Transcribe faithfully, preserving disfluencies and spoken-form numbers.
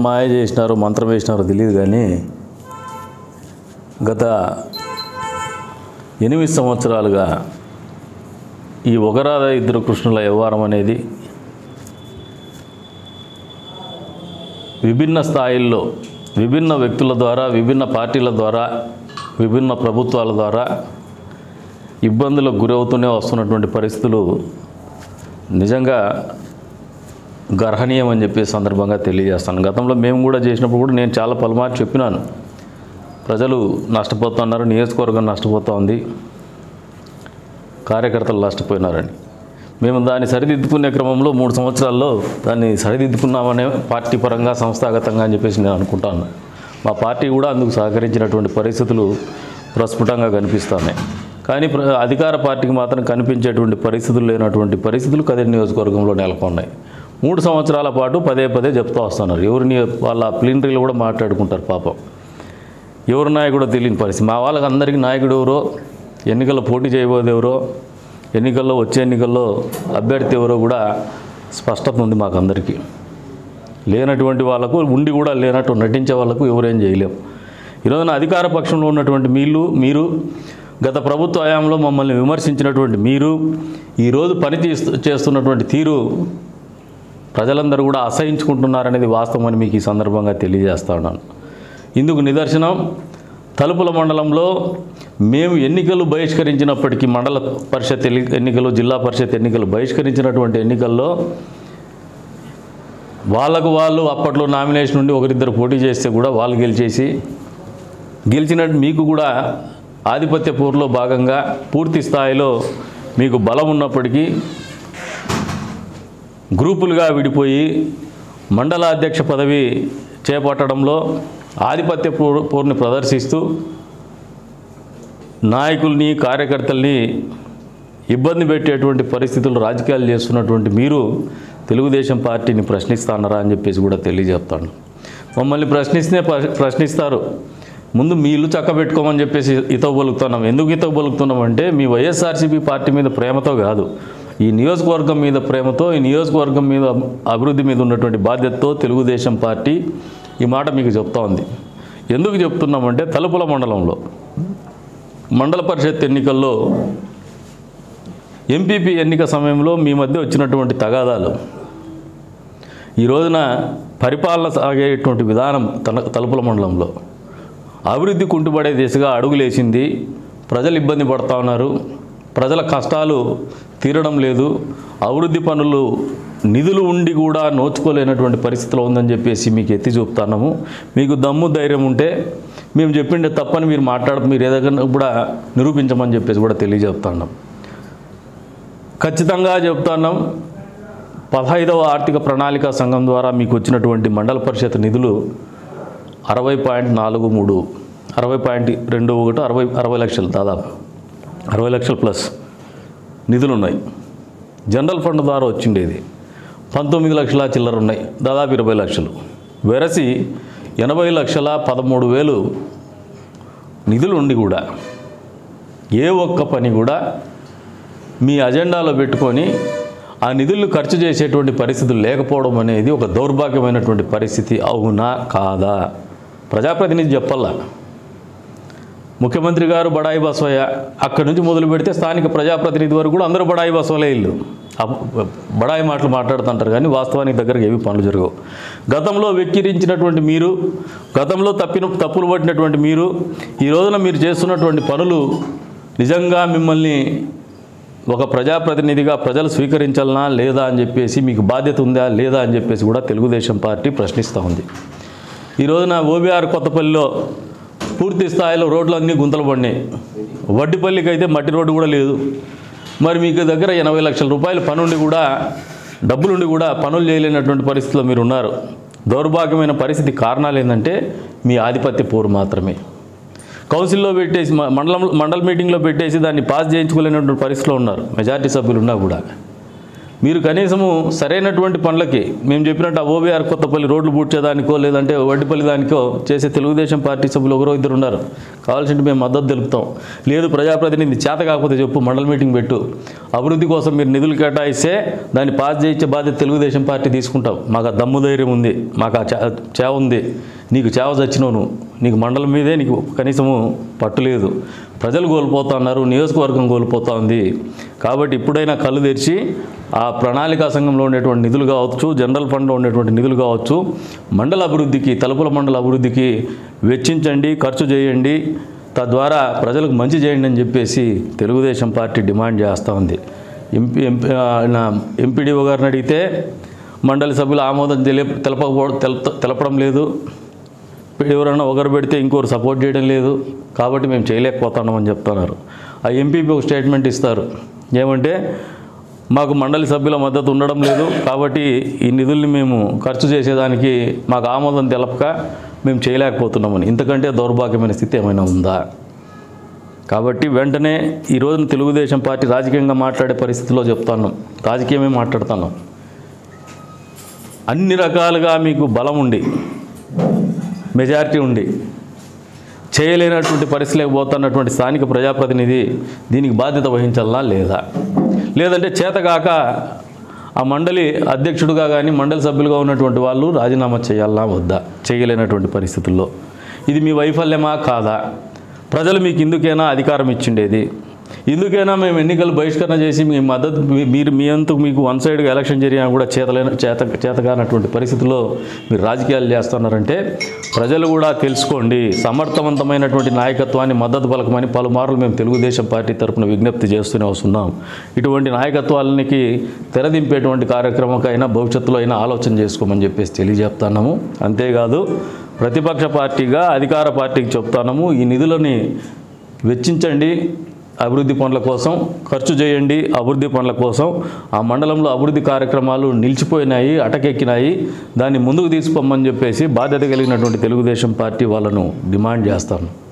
మాయ చేసినారో మంత్రం వేసినారో తెలియదు కానీ గత ఎనిమిది సంవత్సరాలుగా ఈ ఒకరాధ ఇద్దరు కృష్ణుల వ్యవహారం అనేది విభిన్న స్థాయిల్లో విభిన్న వ్యక్తుల ద్వారా విభిన్న పార్టీల ద్వారా విభిన్న ప్రభుత్వాల ద్వారా ఇబ్బందులకు గురవుతూనే వస్తున్నటువంటి పరిస్థితులు నిజంగా గర్హనీయం అని చెప్పే సందర్భంగా తెలియజేస్తాను. గతంలో మేము కూడా చేసినప్పుడు కూడా నేను చాలా పలుమార్లు చెప్పినాను, ప్రజలు నష్టపోతున్నారు, నియోజకవర్గం నష్టపోతూ ఉంది, కార్యకర్తలు నష్టపోయినారని. మేము దాన్ని సరిదిద్దుకునే క్రమంలో మూడు సంవత్సరాల్లో దాన్ని సరిదిద్దుకున్నామనే పార్టీ పరంగా సంస్థాగతంగా అని చెప్పేసి నేను అనుకుంటాను. మా పార్టీ కూడా అందుకు సహకరించినటువంటి పరిస్థితులు ప్రస్ఫుటంగా కనిపిస్తున్నాయి. కానీ అధికార పార్టీకి మాత్రం కనిపించేటువంటి పరిస్థితులు లేనటువంటి పరిస్థితులు కదిరి నియోజకవర్గంలో నెలకొన్నాయి. మూడు సంవత్సరాల పాటు పదే పదే చెప్తూ వస్తున్నారు. ఎవరిని వాళ్ళ ప్లీనరీలు కూడా మాట్లాడుకుంటారు. పాపం ఎవరు నాయకుడో తెలియని పరిస్థితి. మా వాళ్ళకి అందరికీ నాయకుడు ఎవరో, ఎన్నికల్లో పోటీ చేయబోదు ఎవరో, ఎన్నికల్లో వచ్చే ఎన్నికల్లో అభ్యర్థి ఎవరో కూడా స్పష్టత ఉంది మాకు అందరికీ. లేనటువంటి వాళ్ళకు ఉండి కూడా లేనట్టు నటించే వాళ్ళకు ఎవరేం చేయలేము. ఈరోజున అధికార పక్షంలో ఉన్నటువంటి మీరు మీరు గత ప్రభుత్వ హయాంలో మమ్మల్ని విమర్శించినటువంటి మీరు ఈరోజు పని చేస్తున్నటువంటి తీరు ప్రజలందరూ కూడా అసహించుకుంటున్నారనేది వాస్తవం అని మీకు ఈ సందర్భంగా తెలియజేస్తా ఉన్నాను. ఇందుకు నిదర్శనం తలుపుల మండలంలో మేము ఎన్నికలు బహిష్కరించినప్పటికీ, మండల పరిషత్ ఎన్నికలు, జిల్లా పరిషత్ ఎన్నికలు బహిష్కరించినటువంటి ఎన్నికల్లో వాళ్ళకు వాళ్ళు అప్పట్లో నామినేషన్ నుండి ఒకరిద్దరు పోటీ చేస్తే కూడా వాళ్ళు గెలిచేసి గెలిచినట్టు మీకు కూడా ఆధిపత్య పోరులో భాగంగా పూర్తి స్థాయిలో మీకు బలం ఉన్నప్పటికీ గ్రూపులుగా విడిపోయి మండల అధ్యక్ష పదవి చేపట్టడంలో ఆధిపత్య పోరుని ప్రదర్శిస్తూ నాయకుల్ని కార్యకర్తల్ని ఇబ్బంది పెట్టేటువంటి పరిస్థితులు రాజకీయాలు చేస్తున్నటువంటి మీరు తెలుగుదేశం పార్టీని ప్రశ్నిస్తానరా అని చెప్పేసి కూడా తెలియజెప్తాను. మమ్మల్ని ప్రశ్నిస్తే ప్రశ్నిస్తారు, ముందు మీ ఇల్లు చక్కబెట్టుకోమని చెప్పేసి ఇతవ బలుకుతున్నాం. ఎందుకు ఇతవ బలుకుతున్నాం అంటే మీ వైఎస్ఆర్సీపీ పార్టీ మీద ప్రేమతో కాదు, ఈ నియోజకవర్గం మీద ప్రేమతో, ఈ నియోజకవర్గం మీద అభివృద్ధి మీద ఉన్నటువంటి బాధ్యతతో తెలుగుదేశం పార్టీ ఈ మాట మీకు చెప్తా ఉంది. ఎందుకు చెప్తున్నామంటే తలుపుల మండలంలో మండల పరిషత్ ఎన్నికల్లో ఎంపీపీ ఎన్నిక సమయంలో మీ మధ్య వచ్చినటువంటి తగాదాలు ఈ రోజున పరిపాలన సాగేటువంటి విధానం తన తలుపుల మండలంలో అభివృద్ధి కుంటుపడే దిశగా అడుగులేసింది. ప్రజలు ఇబ్బంది పడుతూ ఉన్నారు, ప్రజల కష్టాలు తీరడం లేదు, అభివృద్ధి పనులు నిధులు ఉండి కూడా నోచుకోలేనటువంటి పరిస్థితిలో ఉందని చెప్పేసి మీకు ఎత్తి చూపుతున్నాము. మీకు దమ్ము ధైర్యం ఉంటే మేము చెప్పిండే తప్పని మీరు మాట్లాడ మీరు ఏదైనా కూడా నిరూపించమని చెప్పేసి కూడా తెలియజెప్తున్నాం. ఖచ్చితంగా చెప్తున్నాం, పదహైదవ ఆర్థిక ప్రణాళిక సంఘం ద్వారా మీకు వచ్చినటువంటి మండల పరిషత్ నిధులు అరవై పాయింట్ నాలుగు మూడు అరవై పాయింట్ రెండు ఒకటి అరవై అరవై లక్షలు దాదాపు అరవై లక్షలు ప్లస్ నిధులు ఉన్నాయి. జనరల్ ఫండ్ ద్వారా వచ్చిండేది పంతొమ్మిది లక్షల చిల్లర ఉన్నాయి, దాదాపు ఇరవై లక్షలు. వెరసి ఎనభై లక్షల పదమూడు వేలు నిధులు ఉండి కూడా ఏ ఒక్క పని కూడా మీ అజెండాలో పెట్టుకొని ఆ నిధులను ఖర్చు చేసేటువంటి పరిస్థితులు లేకపోవడం అనేది ఒక దౌర్భాగ్యమైనటువంటి పరిస్థితి. అవునా కాదా? ప్రజాప్రతినిధి చెప్పాలా. ముఖ్యమంత్రి గారు బడాయి బసవయ్య, అక్కడి నుంచి మొదలు పెడితే స్థానిక ప్రజాప్రతినిధి వరకు కూడా అందరూ బడాయి బసవలే ఇల్లు. బడాయి మాటలు మాట్లాడుతుంటారు కానీ వాస్తవానికి దగ్గరకు ఏవి పనులు జరగవు. గతంలో వెక్కిరించినటువంటి మీరు, గతంలో తప్పిన తప్పులు పట్టినటువంటి మీరు ఈ రోజున మీరు చేస్తున్నటువంటి పనులు నిజంగా మిమ్మల్ని ఒక ప్రజాప్రతినిధిగా ప్రజలు స్వీకరించాలనా లేదా అని చెప్పేసి, మీకు బాధ్యత ఉందా లేదా అని చెప్పేసి కూడా తెలుగుదేశం పార్టీ ప్రశ్నిస్తూ ఉంది. ఈ రోజున ఓబీఆర్ కొత్తపల్లిలో పూర్తి స్థాయిలో రోడ్లన్నీ గుంతలు పడినాయి. వడ్డిపల్లికి అయితే మట్టి రోడ్డు కూడా లేదు. మరి మీకు దగ్గర ఎనభై లక్షల రూపాయలు పనుండి కూడా డబ్బులుండి కూడా పనులు చేయలేనటువంటి పరిస్థితిలో మీరు ఉన్నారు. దౌర్భాగ్యమైన పరిస్థితి కారణాలు ఏంటంటే మీ ఆధిపత్య పోరు మాత్రమే. కౌన్సిల్లో పెట్టేసి మండలం మండల మీటింగ్లో పెట్టేసి దాన్ని పాస్ చేయించుకోలేనటువంటి పరిస్థితిలో ఉన్నారు మెజారిటీ సభ్యులు ఉన్నా కూడా. మీరు కనీసము సరైనటువంటి పనులకి మేము చెప్పినట్టు ఆ ఓబీఆర్ కొత్తపల్లి రోడ్లు పూడ్చేదానికో లేదంటే వడ్డిపల్లి దానికో చేసే తెలుగుదేశం పార్టీ సభ్యులు ఒకరో ఇద్దరు ఉన్నారు, కావాల్సింటే మేము మద్దతు తెలుపుతాం. లేదు ప్రజాప్రతినిధి చేత కాకపోతే చెప్పు, మండల మీటింగ్ పెట్టు, అభివృద్ధి కోసం మీరు నిధులు కేటాయిస్తే దాన్ని పాస్ చేయించే బాధ్యత తెలుగుదేశం పార్టీ తీసుకుంటాం. మాకు ఆ దమ్ము ధైర్యం ఉంది, మాకు ఆ చేవ ఉంది. నీకు చేవ చచ్చినావు నువ్వు, నీకు మండలం మీదే నీకు కనీసము పట్టు లేదు. ప్రజలు కోల్పోతా ఉన్నారు, నియోజకవర్గం కోల్పోతూ ఉంది. కాబట్టి ఇప్పుడైనా కళ్ళు తెరిచి ఆ ప్రణాళికా సంఘంలో ఉండేటువంటి నిధులు కావచ్చు, జనరల్ ఫండ్లో ఉండేటువంటి నిధులు కావచ్చు, మండల అభివృద్ధికి, తలుపుల మండల అభివృద్ధికి వెచ్చించండి, ఖర్చు చేయండి, తద్వారా ప్రజలకు మంచి చేయండి అని చెప్పేసి తెలుగుదేశం పార్టీ డిమాండ్ చేస్తూ ఉంది. ఎంపీ ఎంపీ ఎంపీడీఓ గారిని అడిగితే మండలి సభ్యులు ఆమోదం తెలి తెలపకపోవడం తెలపడం లేదు, ఎవరైనా ఒకరు పెడితే ఇంకొకరు సపోర్ట్ చేయడం లేదు, కాబట్టి మేము చేయలేకపోతున్నామని చెప్తున్నారు. ఆ ఎంపీపీ ఒక స్టేట్మెంట్ ఇస్తారు, ఏమంటే మాకు మండలి సభ్యుల మద్దతు ఉండడం లేదు, కాబట్టి ఈ నిధుల్ని మేము ఖర్చు చేసేదానికి మాకు ఆమోదం తెలపక మేము చేయలేకపోతున్నామని. ఇంతకంటే దౌర్భాగ్యమైన స్థితి ఏమైనా ఉందా? కాబట్టి వెంటనే ఈ రోజున తెలుగుదేశం పార్టీ రాజకీయంగా మాట్లాడే పరిస్థితిలో చెప్తున్నాం, రాజకీయమే మాట్లాడుతున్నాం. అన్ని రకాలుగా మీకు బలం ఉండి మెజారిటీ ఉండి చేయలేనటువంటి పరిస్థితిలోకి పోతున్నటువంటి స్థానిక ప్రజాప్రతినిధి దీనికి బాధ్యత వహించాలా లేదా? లేదంటే చేతగాక ఆ మండలి అధ్యక్షుడిగా కానీ మండలి సభ్యులుగా ఉన్నటువంటి వాళ్ళు రాజీనామా చేయాలా వద్దా? చేయలేనటువంటి పరిస్థితుల్లో ఇది మీ వైఫల్యమా కాదా? ప్రజలు మీకు ఇందుకైనా అధికారం ఇచ్చిండేది, ఇందుకైనా మేము ఎన్నికలు బహిష్కరణ చేసి మీ మద్దతు మీరు మీ అంతకు మీకు వన్ సైడ్గా ఎలక్షన్ జరిగినా కూడా చేతలైన చేత చేతగానటువంటి పరిస్థితుల్లో మీరు రాజకీయాలు చేస్తున్నారంటే ప్రజలు కూడా తెలుసుకోండి. సమర్థవంతమైనటువంటి నాయకత్వాన్ని మద్దతు పలకమని పలుమార్లు మేము తెలుగుదేశం పార్టీ తరఫున విజ్ఞప్తి చేస్తూనే వస్తున్నాం. ఇటువంటి నాయకత్వాలకి తెరదింపేటువంటి కార్యక్రమంకైనా భవిష్యత్తులో అయినా ఆలోచన చేసుకోమని చెప్పేసి తెలియజేస్తున్నాము. అంతేకాదు ప్రతిపక్ష పార్టీగా అధికార పార్టీకి చెప్తున్నాము, ఈ నిధులని వెచ్చించండి, అభివృద్ధి పనుల కోసం ఖర్చు చేయండి, అభివృద్ధి పనుల కోసం. ఆ మండలంలో అభివృద్ధి కార్యక్రమాలు నిలిచిపోయినాయి, అటకెక్కినాయి, దాన్ని ముందుకు తీసుకోమని చెప్పేసి బాధ్యత కలిగినటువంటి తెలుగుదేశం పార్టీ వాళ్ళను డిమాండ్ చేస్తాను.